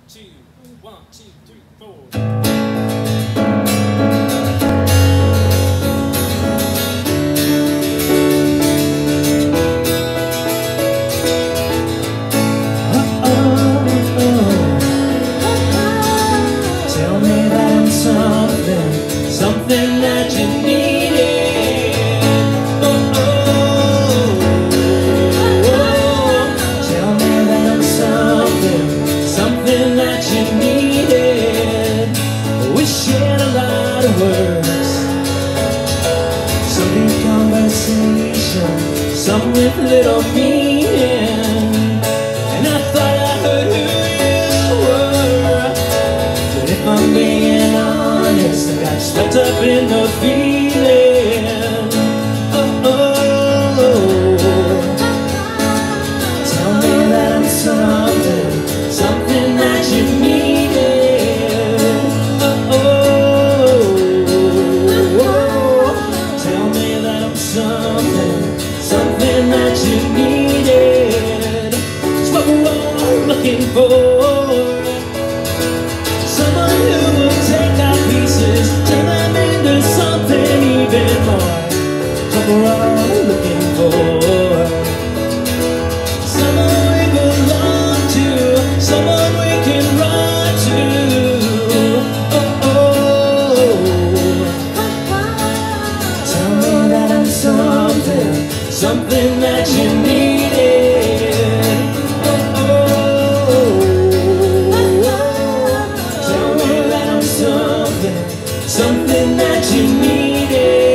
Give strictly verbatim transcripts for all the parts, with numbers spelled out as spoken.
two, one, two, three, four. Something that you needed. Oh, oh, oh. Tell me that I'm something, something that you needed. We shared a lot of words, some deep conversation, some with little meaning. And I thought I heard who you were, but if I'm being honest, I got swept up in the feeling. Oh, oh, oh. Tell me that I'm something, something that you needed. Oh, oh, oh. Tell me that I'm something, something that you needed. It's what we're all looking for. Someone who will take our pieces, turn them into something even more. What we're all looking for. Someone we belong to, someone we can run to. Oh, oh. Tell me that I'm something, something that you needed. Oh, oh. Tell me that I'm something, something that you needed.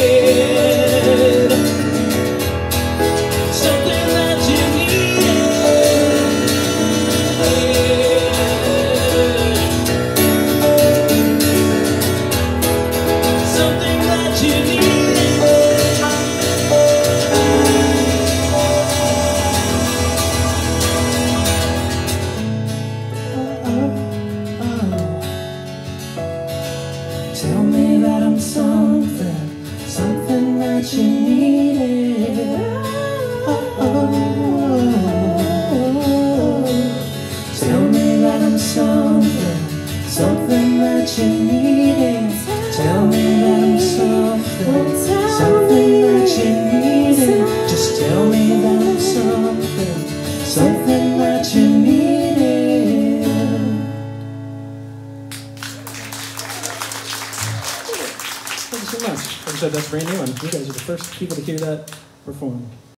Something that you needed. Something that you needed. Tell me that I'm something, something that you needed. Oh, oh, oh. Tell me that I'm something, something that you needed. Tell me that I'm something, something that you needed. Just tell me that I'm something, something that you needed. Thank you so much. Like I said, that's brand new, and you guys are the first people to hear that performed.